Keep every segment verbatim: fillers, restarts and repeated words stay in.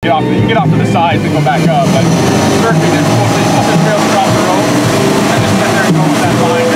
Get off, you can get off to the sides and go back up, but circling is supposed to, supposed to trail across the road and just sit there and go with that line.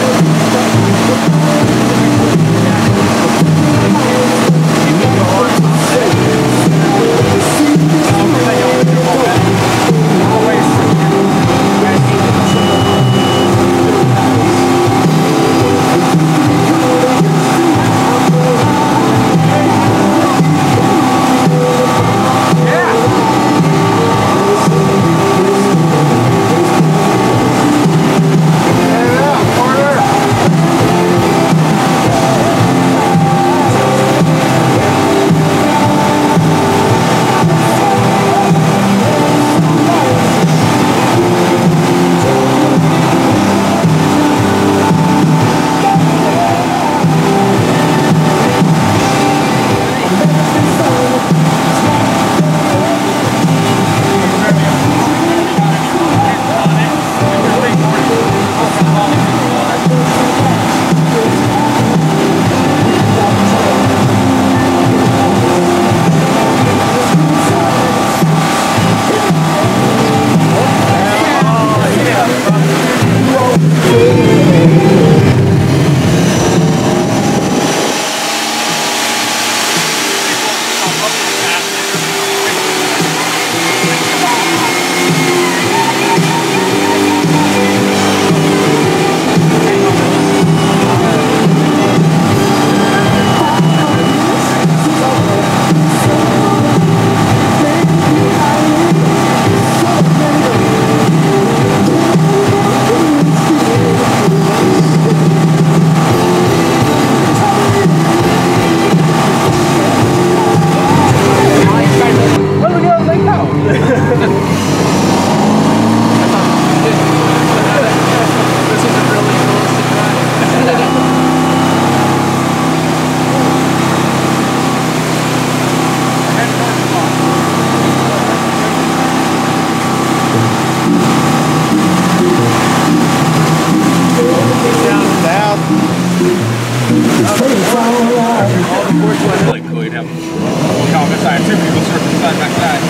Really cool, you'd have one car beside two people surfing side by side.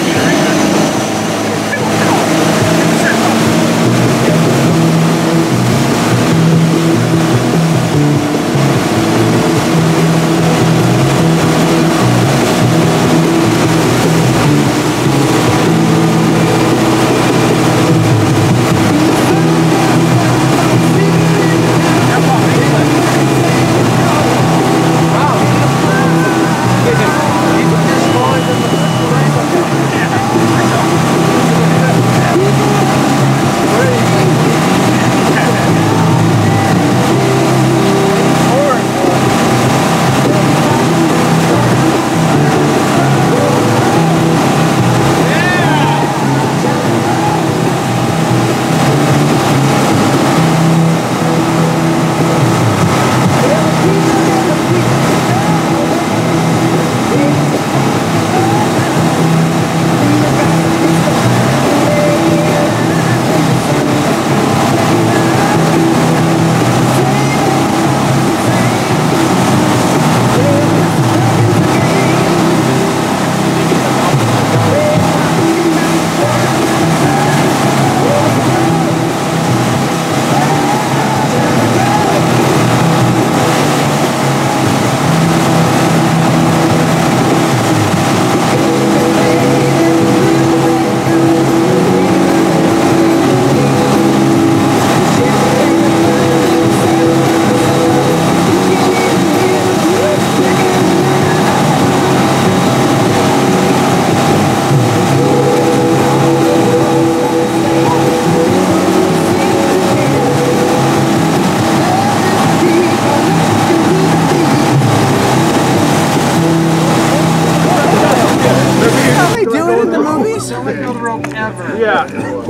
Yeah.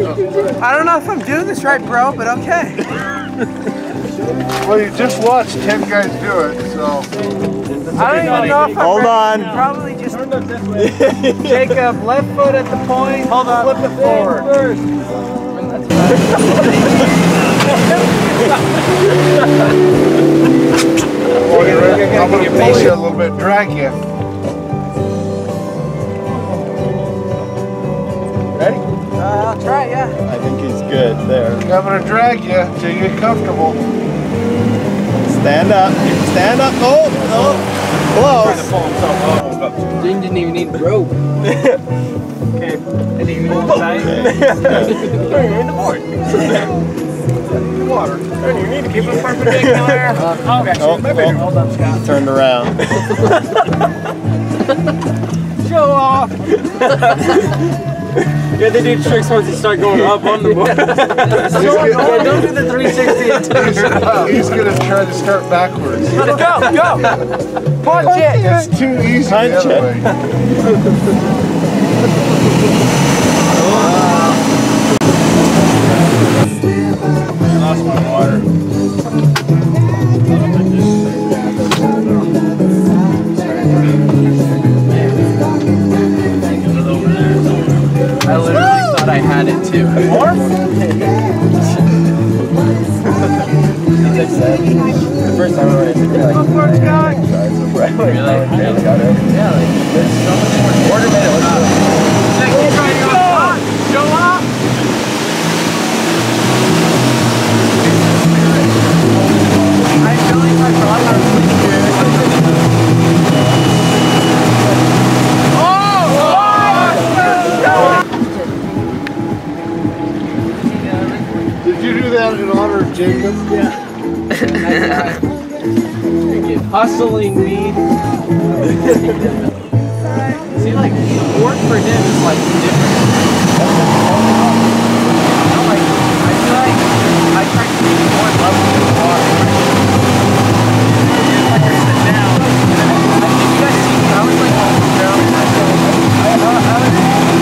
I don't know if I'm doing this right, bro, but okay. Well, you just watched ten guys do it, so. I don't even know if I'm Hold ready. on. Probably just Jacob, left foot at the point. Hold on. Flip it forward. First. I'm going to push you a little bit, drag you. I'll try, yeah. I think he's good there. I'm gonna drag you till you get comfortable. Stand up. Stand up. Oh, oh. Trying to pull himself up. Jing didn't even need rope. Okay. And he moved tight. You're in the board. Water. And you need to keep it perpendicular. Uh, okay. Oh, oh. Hold up, Scott. Turned around. Show off. Yeah, they do tricks once you start going up on the board. Yeah, don't do the three sixty and two. He's gonna try to start backwards. Go, go! Punch it! It's too easy the Punch other it. way. Lost my water. I literally thought I had it too. More? The first time I went into it, like, Go for it, Scott! really? Yeah, like, there's so much more. Order minute, what's up? Like, keep trying to go up. Go up. I feel like my brother was Did you do that in honor of Jacob? Yeah. Hustling me. See, like, the work for him is, like, different. You know, like, I feel like I try to be more level with the water. It's like I sit down, and then, like, if you guys see me, I was, like, on the ground, and I feel like, I, I, I was,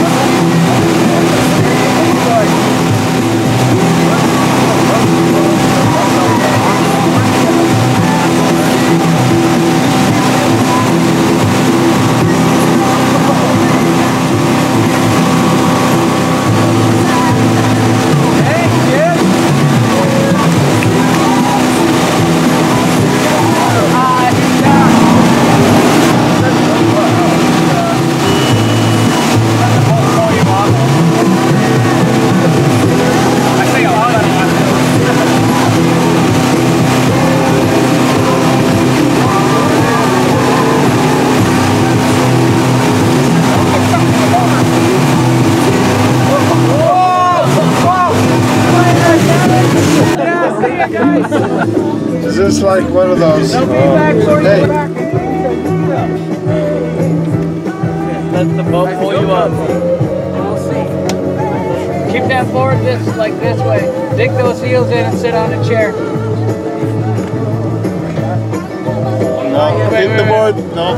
Is this like one of those? They'll be back for you. Hey. Let the boat pull you up. We'll see. Keep that forward this like this way. Dig those heels in and sit on a chair. No, hit the board. No.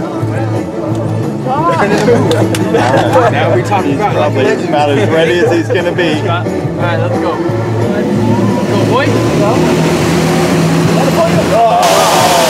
Now we talk He's about probably about as ready as he's going to be. Alright, let's go. Let's go, boy. Let's go. Oh.